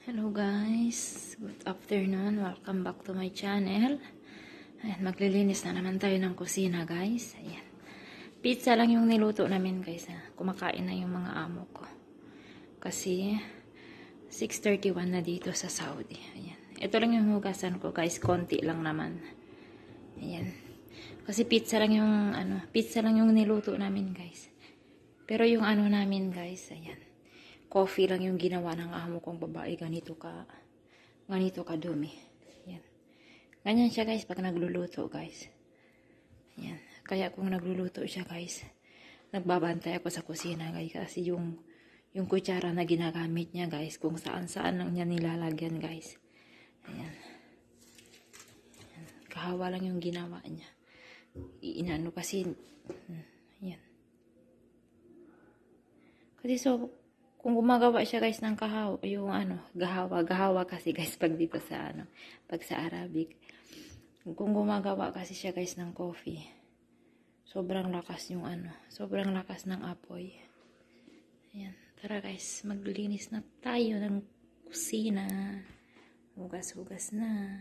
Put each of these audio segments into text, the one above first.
Hello guys, good afternoon, welcome back to my channel. Ayan, maglilinis na naman tayo ng kusina guys. Ayan. Pizza lang yung niluto namin guys. Kumakain na yung mga amo ko. Kasi 6:31 na dito sa Saudi. Ayan. Ito lang yung hugasan ko guys, konti lang naman. Ayan. Kasi pizza lang yung niluto namin guys. Pero yung namin guys, ayan. Coffee lang yung ginawa ng amo kong babae. Ganito ka dumi. Yan. Ganyan siya guys pag nagluluto guys. Yan. Kaya kung nagluluto siya guys, nagbabantay ako sa kusina guys. Kasi yung kutsara na ginagamit niya guys, kung saan lang niya nilalagyan guys. Ayan. Yan. Kahawa lang yung ginawa niya. Inano kasi, yan. Kasi kung gumagawa siya guys ng kahawa, gahawa kasi guys pag dito sa pag sa Arabic. Kung gumagawa kasi siya guys ng coffee, sobrang lakas ng apoy. Ayan, tara guys, maglinis na tayo ng kusina. Hugas-hugas na.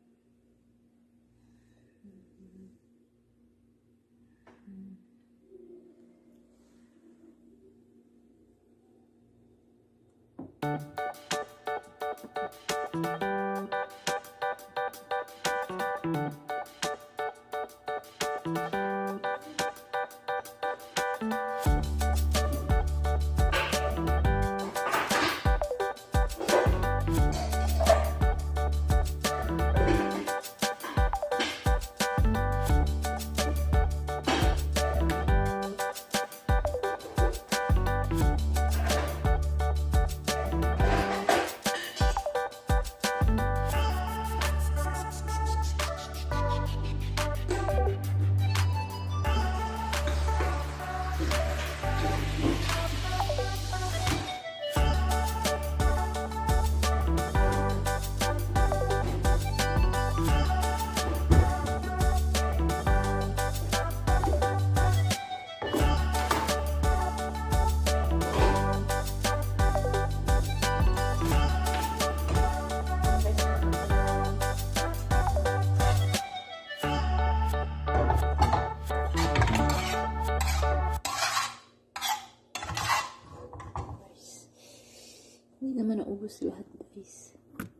Hindi naman naubos lahat guys.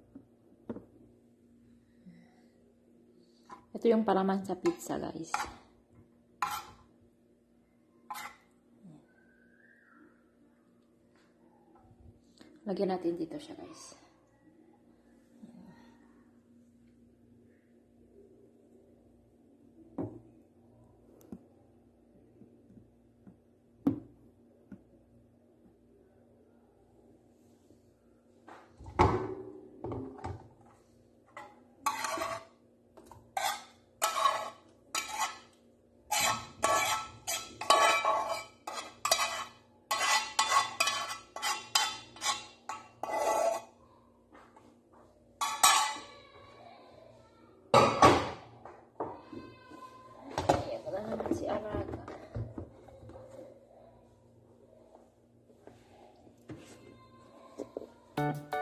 Ito yung palaman sa pizza guys. Lagyan natin dito siya guys. Si Alaga.